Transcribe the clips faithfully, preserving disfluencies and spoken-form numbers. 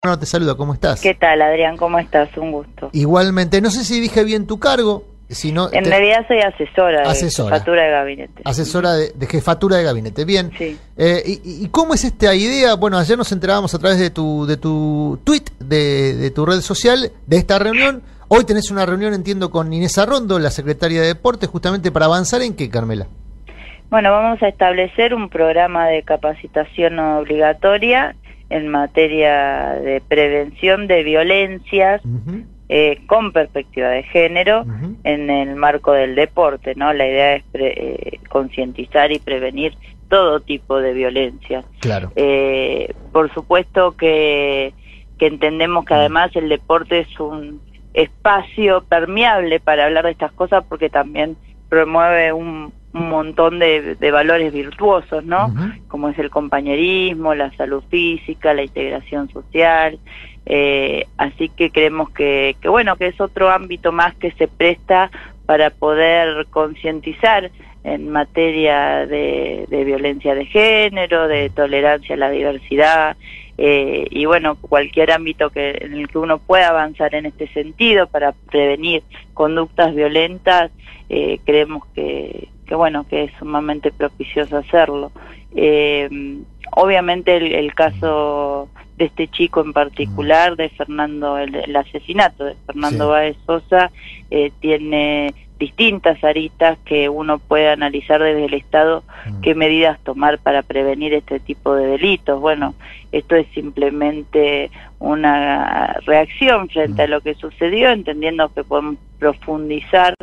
No, te saludo, ¿cómo estás? ¿Qué tal, Adrián? ¿Cómo estás? Un gusto. Igualmente, no sé si dije bien tu cargo, si no, en te... realidad soy asesora, asesora de jefatura de gabinete. Asesora de, de jefatura de gabinete, bien. Sí. Eh, y, ¿Y cómo es esta idea? Bueno, ayer nos enterábamos a través de tu, de tu tweet, de, de tu red social, de esta reunión. Hoy tenés una reunión, entiendo, con Inés Arrondo, la secretaria de Deportes, justamente para avanzar en qué, Carmela. Bueno, vamos a establecer un programa de capacitación obligatoria en materia de prevención de violencias, uh-huh. eh, con perspectiva de género, uh-huh. en el marco del deporte, ¿no? La idea es eh, concientizar y prevenir todo tipo de violencia. Claro. Eh, por supuesto que, que entendemos que además el deporte es un espacio permeable para hablar de estas cosas, porque también promueve un un montón de, de valores virtuosos, ¿no? Uh-huh. Como es el compañerismo, la salud física, la integración social, eh, así que creemos que, que, bueno, que es otro ámbito más que se presta para poder concientizar en materia de, de violencia de género, de tolerancia a la diversidad, eh, y bueno, cualquier ámbito que en el que uno pueda avanzar en este sentido para prevenir conductas violentas, eh, creemos que que bueno, que es sumamente propicioso hacerlo. Eh, obviamente el, el caso de este chico en particular, de Fernando, el, el asesinato de Fernando sí. Báez Sosa, eh, tiene distintas aristas que uno puede analizar desde el Estado qué medidas tomar para prevenir este tipo de delitos. Bueno, esto es simplemente una reacción frente a lo que sucedió, entendiendo que podemos profundizar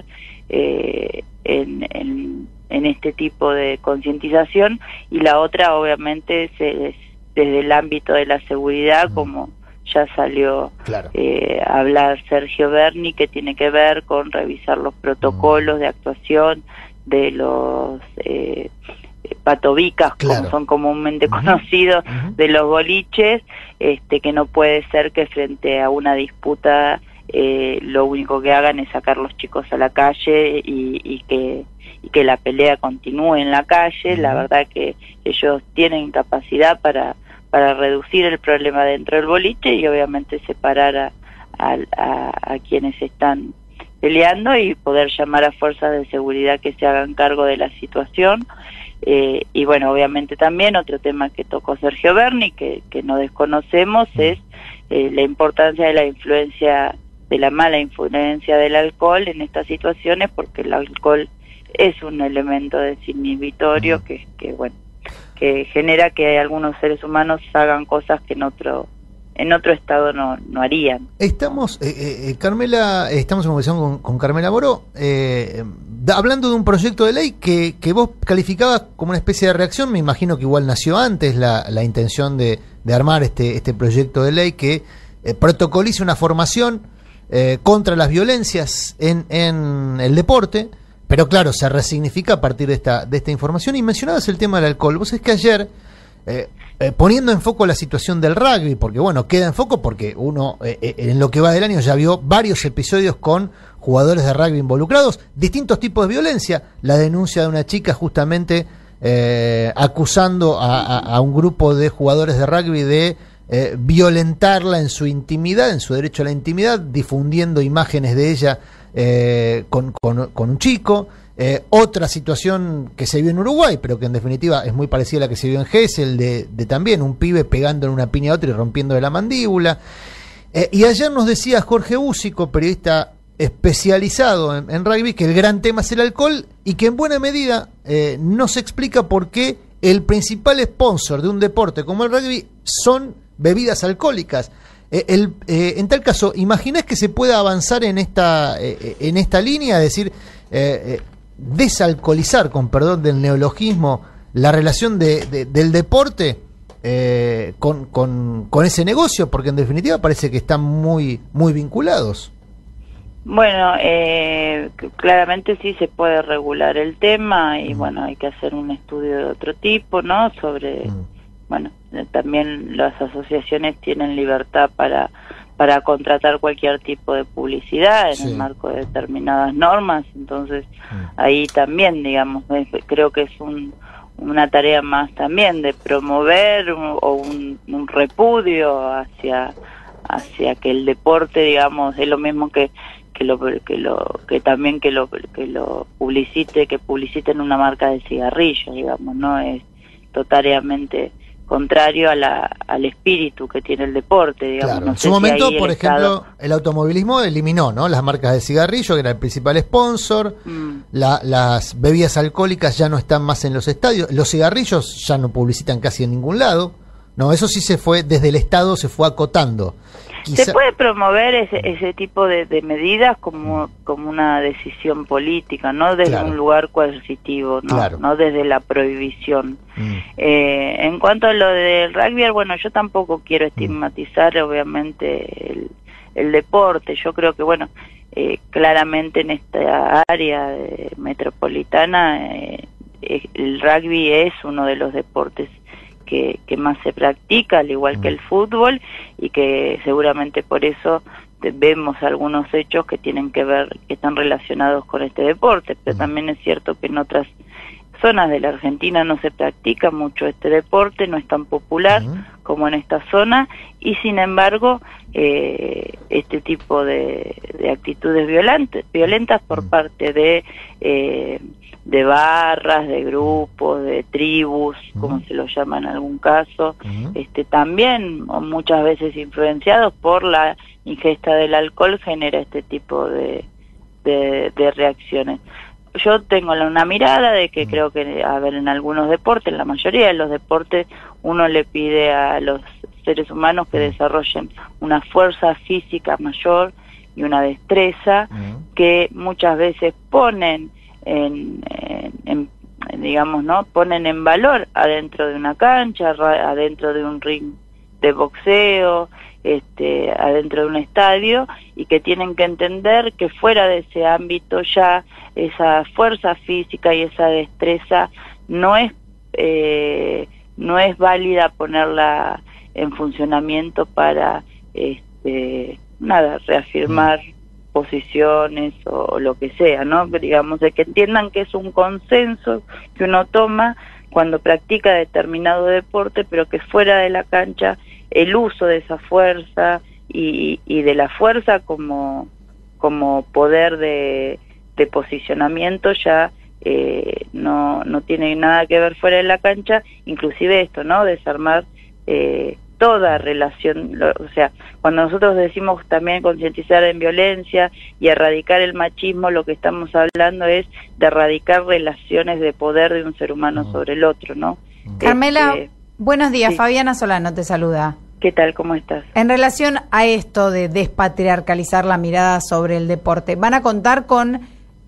eh, en, en, en este tipo de concientización, y la otra obviamente es, es desde el ámbito de la seguridad, como ya salió claro. eh, a hablar Sergio Berni, que tiene que ver con revisar los protocolos uh-huh. de actuación de los eh, patobicas, claro. como son comúnmente uh-huh. conocidos, uh-huh. de los boliches, este que no puede ser que frente a una disputa eh, lo único que hagan es sacar los chicos a la calle y, y que y que la pelea continúe en la calle. Uh-huh. La verdad que ellos tienen capacidad para para reducir el problema dentro del boliche y obviamente separar a, a, a, a quienes están peleando y poder llamar a fuerzas de seguridad que se hagan cargo de la situación. Eh, y bueno, obviamente también otro tema que tocó Sergio Berni, que, que no desconocemos, es eh, la importancia de la influencia, de la mala influencia del alcohol en estas situaciones, porque el alcohol es un elemento desinhibitorio que, que bueno, que genera que algunos seres humanos hagan cosas que en otro en otro estado no, no harían. Estamos, eh, eh, Carmela, estamos en conversación con, con Carmela Moró, eh, da, hablando de un proyecto de ley que, que vos calificabas como una especie de reacción. Me imagino que igual nació antes la, la intención de, de armar este, este proyecto de ley que eh, protocolice una formación eh, contra las violencias en, en el deporte. Pero claro, se resignifica a partir de esta, de esta información. Y mencionabas el tema del alcohol. Vos es que ayer, eh, eh, poniendo en foco la situación del rugby, porque bueno, queda en foco porque uno eh, eh, en lo que va del año ya vio varios episodios con jugadores de rugby involucrados, distintos tipos de violencia. La denuncia de una chica justamente eh, acusando a, a, a un grupo de jugadores de rugby de eh, violentarla en su intimidad, en su derecho a la intimidad, difundiendo imágenes de ella Eh, con, con, con un chico. Eh, otra situación que se vio en Uruguay, pero que en definitiva es muy parecida a la que se vio en Gesell, de, de también un pibe pegando en una piña a otro y rompiéndole la mandíbula. Eh, y ayer nos decía Jorge Búsico, periodista especializado en, en rugby, que el gran tema es el alcohol y que en buena medida eh, no se explica por qué el principal sponsor de un deporte como el rugby son bebidas alcohólicas. Eh, el, eh, en tal caso, ¿imaginás que se pueda avanzar en esta eh, en esta línea? Es decir, eh, eh, desalcoholizar, con perdón del neologismo, la relación de, de, del deporte eh, con, con, con ese negocio, porque en definitiva parece que están muy, muy vinculados. Bueno, eh, claramente sí se puede regular el tema y mm. bueno, hay que hacer un estudio de otro tipo, ¿no? Sobre... Mm. Bueno, también las asociaciones tienen libertad para para contratar cualquier tipo de publicidad en sí. el marco de determinadas normas, entonces sí. ahí también, digamos, creo que es un una tarea más también de promover un, o un, un repudio hacia hacia que el deporte, digamos, es lo mismo que que lo que lo que también que lo que lo publicite, que publiciten una marca de cigarrillos, digamos, no es totalmente contrario a la, al espíritu que tiene el deporte, digamos. Claro. No en sé su momento, si por el ejemplo, Estado... el automovilismo eliminó, ¿no?, las marcas de cigarrillo, que era el principal sponsor, mm. la, las bebidas alcohólicas ya no están más en los estadios, los cigarrillos ya no publicitan casi en ningún lado, no, eso sí se fue, desde el Estado se fue acotando. Quizá... Se puede promover ese, ese tipo de, de medidas como, mm. como una decisión política, no desde claro. un lugar coercitivo, no, claro. no desde la prohibición. Mm. Eh, en cuanto a lo del rugby, bueno, yo tampoco quiero estigmatizar, mm. obviamente, el, el deporte. Yo creo que, bueno, eh, claramente en esta área eh, metropolitana, eh, el rugby es uno de los deportes Que, que más se practica, al igual que el fútbol, y que seguramente por eso vemos algunos hechos que tienen que ver, que están relacionados con este deporte, pero también es cierto que en otras zonas de la Argentina no se practica mucho este deporte, no es tan popular uh-huh. como en esta zona, y sin embargo eh, este tipo de, de actitudes violentas, violentas por uh-huh. parte de eh, de barras, de grupos, de tribus, uh-huh. como se lo llama en algún caso, uh-huh. este también muchas veces influenciados por la ingesta del alcohol, genera este tipo de, de, de reacciones. Yo tengo una mirada de que uh-huh. creo que, a ver, en algunos deportes, en la mayoría de los deportes, uno le pide a los seres humanos que uh-huh. desarrollen una fuerza física mayor y una destreza uh-huh. que muchas veces ponen En, en, en, digamos, ¿no? ponen en valor adentro de una cancha, adentro de un ring de boxeo, este, adentro de un estadio, y que tienen que entender que fuera de ese ámbito ya esa fuerza física y esa destreza no es eh, no es válida ponerla en funcionamiento para este, nada, reafirmar mm. posiciones o lo que sea, ¿no? Digamos, de que entiendan que es un consenso que uno toma cuando practica determinado deporte, pero que fuera de la cancha el uso de esa fuerza y, y de la fuerza como, como poder de, de posicionamiento ya eh, no, no tiene nada que ver fuera de la cancha, inclusive esto, ¿no? Desarmar eh, toda relación, o sea, cuando nosotros decimos también concientizar en violencia y erradicar el machismo, lo que estamos hablando es de erradicar relaciones de poder de un ser humano uh-huh. sobre el otro, ¿no? Carmela, este, buenos días, sí. Fabiana Solano te saluda. ¿Qué tal? ¿Cómo estás? En relación a esto de despatriarcalizar la mirada sobre el deporte, ¿van a contar con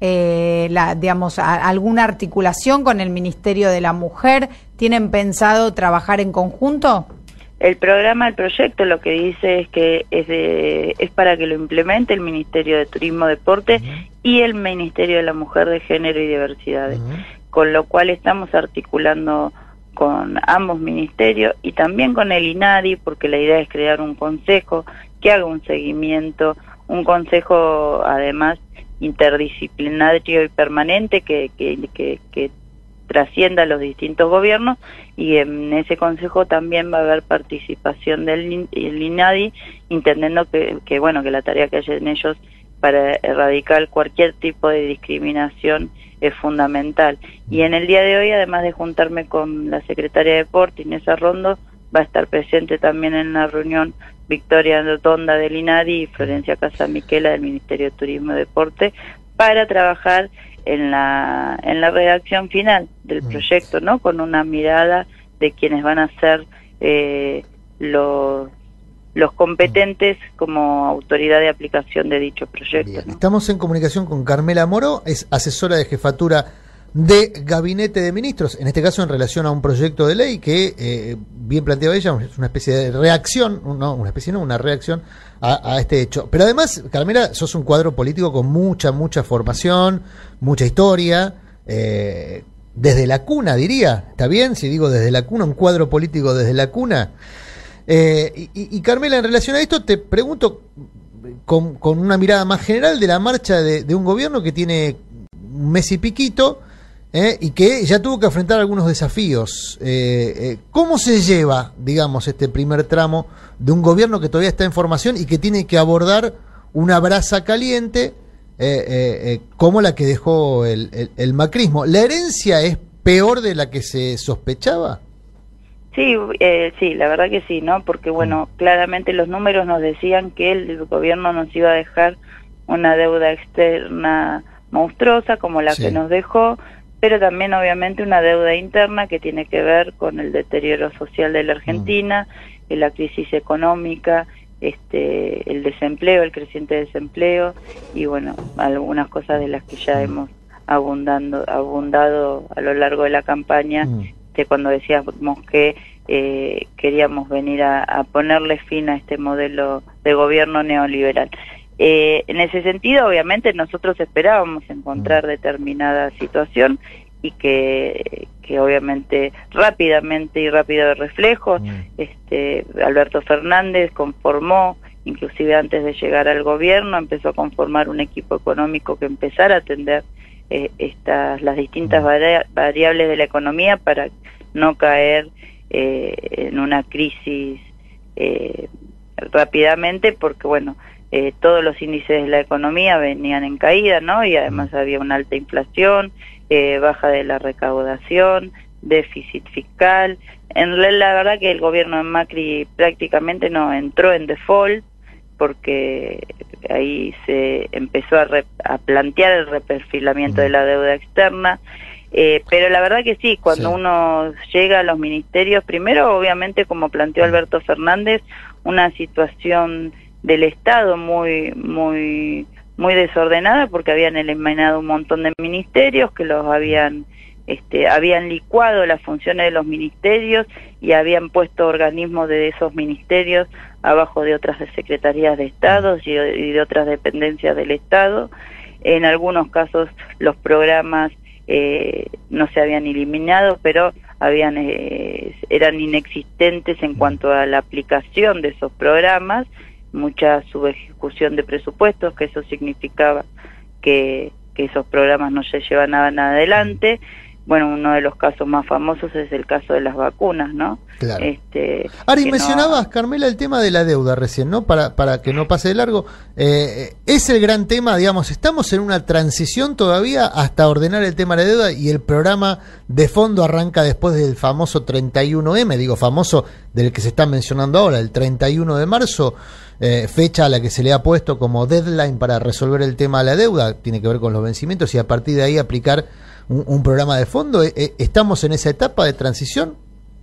eh, la, digamos, a, alguna articulación con el Ministerio de la Mujer? ¿Tienen pensado trabajar en conjunto? El programa, el proyecto, lo que dice es que es, de, es para que lo implemente el Ministerio de Turismo, Deporte uh-huh. y el Ministerio de la Mujer, de Género y Diversidades, uh-huh. con lo cual estamos articulando con ambos ministerios y también con el INADI, porque la idea es crear un consejo que haga un seguimiento, un consejo además interdisciplinario y permanente que, que, que, que trascienda a los distintos gobiernos, y en ese consejo también va a haber participación del el INADI, entendiendo que, que bueno que la tarea que hacen ellos para erradicar cualquier tipo de discriminación es fundamental. Y en el día de hoy, además de juntarme con la secretaria de Deporte, Inés Arrondo, va a estar presente también en la reunión Victoria Tonda del INADI y Florencia Casamiquela del Ministerio de Turismo y Deporte, para trabajar en la en la redacción final del proyecto, ¿no? Con una mirada de quienes van a ser eh, los los competentes como autoridad de aplicación de dicho proyecto, ¿no? Estamos en comunicación con Carmela Moró, es asesora de jefatura de Gabinete de Ministros, en este caso en relación a un proyecto de ley que, eh, bien planteado ella, es una especie de reacción, no, una especie no, una reacción a, a este hecho. Pero además, Carmela, sos un cuadro político con mucha, mucha formación, mucha historia, eh, desde la cuna, diría, ¿está bien? Si digo desde la cuna, un cuadro político desde la cuna. Eh, y, y Carmela, en relación a esto, te pregunto con, con una mirada más general de la marcha de, de un gobierno que tiene un mes y piquito, ¿eh? Y que ya tuvo que enfrentar algunos desafíos. Eh, eh, ¿Cómo se lleva, digamos, este primer tramo de un gobierno que todavía está en formación y que tiene que abordar una brasa caliente eh, eh, eh, como la que dejó el, el, el macrismo? ¿La herencia es peor de la que se sospechaba? Sí, eh, sí, la verdad que sí, ¿no? Porque, bueno, claramente los números nos decían que el gobierno nos iba a dejar una deuda externa monstruosa como la sí. que nos dejó, pero también obviamente una deuda interna que tiene que ver con el deterioro social de la Argentina, mm. la crisis económica, este, el desempleo, el creciente desempleo y, bueno, algunas cosas de las que ya mm. hemos abundando, abundado a lo largo de la campaña, mm. de cuando decíamos que eh, queríamos venir a, a ponerle fin a este modelo de gobierno neoliberal. Eh, en ese sentido, obviamente, nosotros esperábamos encontrar determinada situación y que, que obviamente rápidamente y rápido de reflejo, mm. este, Alberto Fernández conformó, inclusive antes de llegar al gobierno, empezó a conformar un equipo económico que empezara a atender eh, estas, las distintas vari variables de la economía para no caer eh, en una crisis eh, rápidamente, porque bueno, Eh, todos los índices de la economía venían en caída, ¿no? Y además había una alta inflación, eh, baja de la recaudación, déficit fiscal. En realidad, la verdad que el gobierno de Macri prácticamente no entró en default, porque ahí se empezó a, re, a plantear el reperfilamiento de la deuda externa. Eh, pero la verdad que sí, cuando sí. uno llega a los ministerios, primero obviamente como planteó Alberto Fernández, una situación del Estado muy muy muy desordenada, porque habían eliminado un montón de ministerios, que los habían este habían licuado las funciones de los ministerios y habían puesto organismos de esos ministerios abajo de otras secretarías de Estado y de, y de otras dependencias del Estado. En algunos casos los programas eh, no se habían eliminado, pero habían eh, eran inexistentes en cuanto a la aplicación de esos programas, mucha subejecución de presupuestos, que eso significaba que, que esos programas no se llevaban adelante. Bueno, uno de los casos más famosos es el caso de las vacunas, ¿no? Claro. Este, Ari, mencionabas, no... Carmela, el tema de la deuda recién, ¿no? Para, para que no pase de largo. Eh, es el gran tema, digamos, estamos en una transición todavía hasta ordenar el tema de la deuda, y el programa de fondo arranca después del famoso treinta y uno eme, digo, famoso del que se está mencionando ahora, el treinta y uno de marzo. Eh, fecha a la que se le ha puesto como deadline para resolver el tema de la deuda, tiene que ver con los vencimientos, y a partir de ahí aplicar un, un programa de fondo. Eh, eh, ¿Estamos en esa etapa de transición?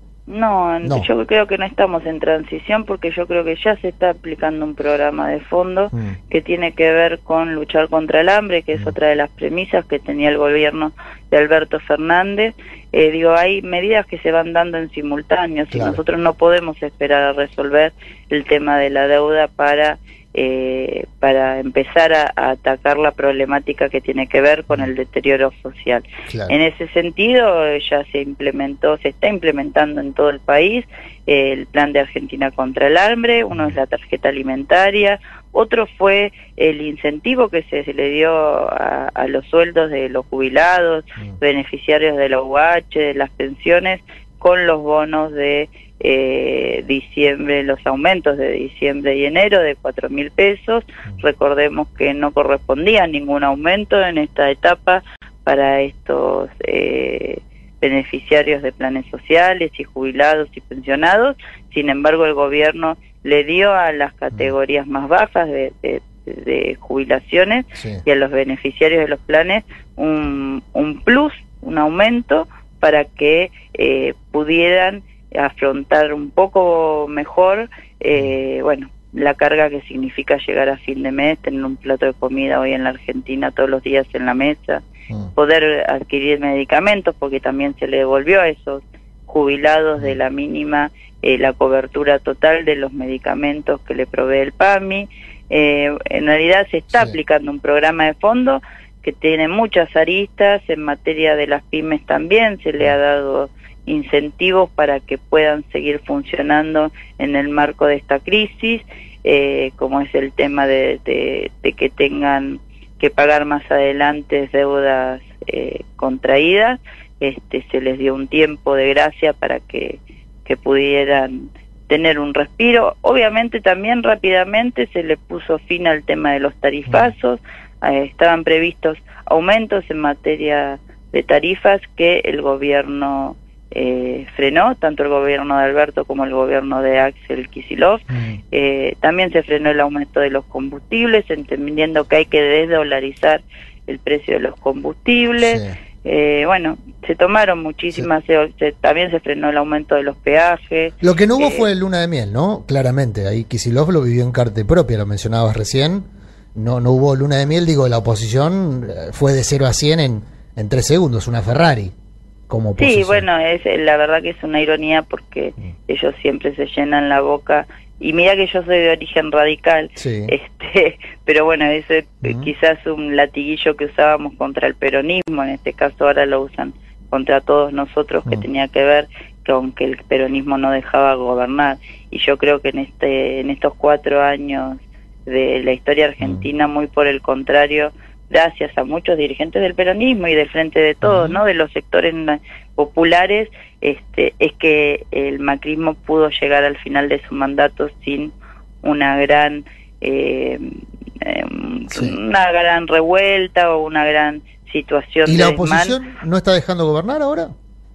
No, no, yo creo que no estamos en transición, porque yo creo que ya se está aplicando un programa de fondo mm. que tiene que ver con luchar contra el hambre, que es mm. otra de las premisas que tenía el gobierno de Alberto Fernández. Eh, digo, hay medidas que se van dando en simultáneo, claro. Y nosotros no podemos esperar a resolver el tema de la deuda para eh, para empezar a, a atacar la problemática que tiene que ver con el deterioro social. Claro. En ese sentido, ya se implementó, se está implementando en todo el país eh, el plan de Argentina contra el hambre. Uno es la tarjeta alimentaria, otro fue el incentivo que se, se le dio a, a los sueldos de los jubilados, mm. beneficiarios de la U H, de las pensiones, con los bonos de eh, diciembre, los aumentos de diciembre y enero de cuatro mil pesos. Mm. Recordemos que no correspondía ningún aumento en esta etapa para estos eh, beneficiarios de planes sociales y jubilados y pensionados. Sin embargo, el gobierno le dio a las categorías más bajas de, de, de jubilaciones sí. y a los beneficiarios de los planes un, un plus, un aumento, para que eh, pudieran afrontar un poco mejor eh, bueno, la carga que significa llegar a fin de mes, tener un plato de comida hoy en la Argentina todos los días en la mesa, mm. poder adquirir medicamentos, porque también se le devolvió a esos jubilados de la mínima eh, la cobertura total de los medicamentos que le provee el PAMI. Eh, en realidad se está sí. aplicando un programa de fondo que tiene muchas aristas. En materia de las pymes también se le ha dado incentivos para que puedan seguir funcionando en el marco de esta crisis, eh, como es el tema de, de, de que tengan que pagar más adelante deudas eh, contraídas. Este, se les dio un tiempo de gracia para que, que pudieran tener un respiro. Obviamente también rápidamente se le puso fin al tema de los tarifazos, eh, estaban previstos aumentos en materia de tarifas que el gobierno eh, frenó, tanto el gobierno de Alberto como el gobierno de Axel Kicillof. Mm. Eh, también se frenó el aumento de los combustibles, entendiendo que hay que desdolarizar el precio de los combustibles. Sí. Eh, bueno, se tomaron muchísimas, sí. se, se, también se frenó el aumento de los peajes. Lo que no hubo eh, fue el luna de miel, ¿no? Claramente, ahí Kicillof lo vivió en carne propia, lo mencionabas recién. No, no hubo luna de miel, digo, la oposición fue de cero a cien en, en tres segundos, una Ferrari. Como sí, bueno, es la verdad que es una ironía porque mm. ellos siempre se llenan la boca. Y mira que yo soy de origen radical, sí. este, pero bueno, ese uh-huh. quizás un latiguillo que usábamos contra el peronismo, en este caso ahora lo usan contra todos nosotros, uh-huh. que tenía que ver con que el peronismo no dejaba gobernar. Y yo creo que en este, en estos cuatro años de la historia argentina, uh-huh. muy por el contrario, gracias a muchos dirigentes del peronismo y del Frente de Todos, uh-huh. ¿no? De los sectores populares, este, es que el macrismo pudo llegar al final de su mandato sin una gran eh, eh, sí. una gran revuelta o una gran situación. ¿Y de la desmán. oposición no está dejando gobernar ahora?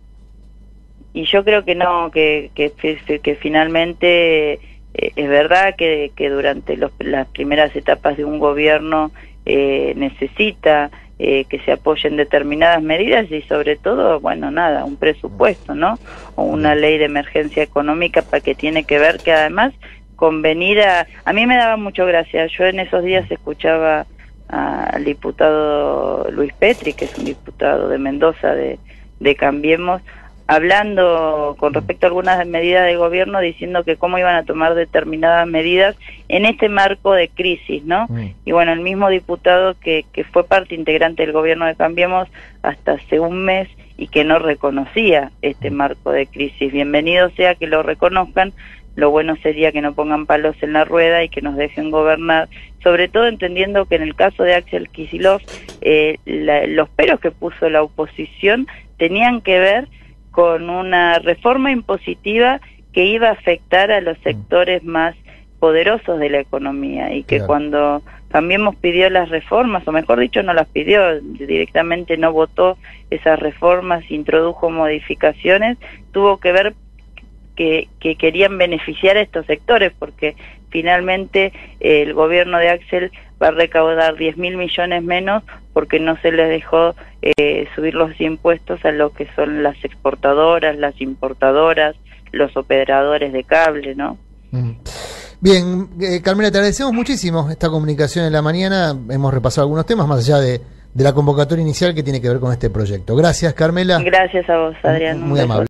Y yo creo que no, que que, que, que finalmente eh, es verdad que, que durante los, las primeras etapas de un gobierno eh, necesita eh, que se apoyen determinadas medidas y sobre todo, bueno, nada, un presupuesto, ¿no? O una ley de emergencia económica para que tiene que ver que además convenir a... A mí me daba mucho gracia, yo en esos días escuchaba al diputado Luis Petri, que es un diputado de Mendoza de, de Cambiemos, hablando con respecto a algunas medidas del gobierno, diciendo que cómo iban a tomar determinadas medidas en este marco de crisis, ¿no? Mm. Y bueno, el mismo diputado que, que fue parte integrante del gobierno de Cambiemos hasta hace un mes y que no reconocía este marco de crisis. Bienvenido sea que lo reconozcan, lo bueno sería que no pongan palos en la rueda y que nos dejen gobernar, sobre todo entendiendo que en el caso de Axel Kicillof, eh, la, los peros que puso la oposición tenían que ver con una reforma impositiva que iba a afectar a los sectores más poderosos de la economía y que claro. cuando Cambiemos pidió las reformas, o mejor dicho no las pidió, directamente no votó esas reformas, introdujo modificaciones, tuvo que ver que, que querían beneficiar a estos sectores porque finalmente eh, el gobierno de Axel va a recaudar diez mil millones menos porque no se les dejó eh, subir los impuestos a lo que son las exportadoras, las importadoras, los operadores de cable, ¿no? Bien, eh, Carmela, te agradecemos muchísimo esta comunicación en la mañana. Hemos repasado algunos temas más allá de, de la convocatoria inicial que tiene que ver con este proyecto. Gracias, Carmela. Gracias a vos, Adrián. Muy amable.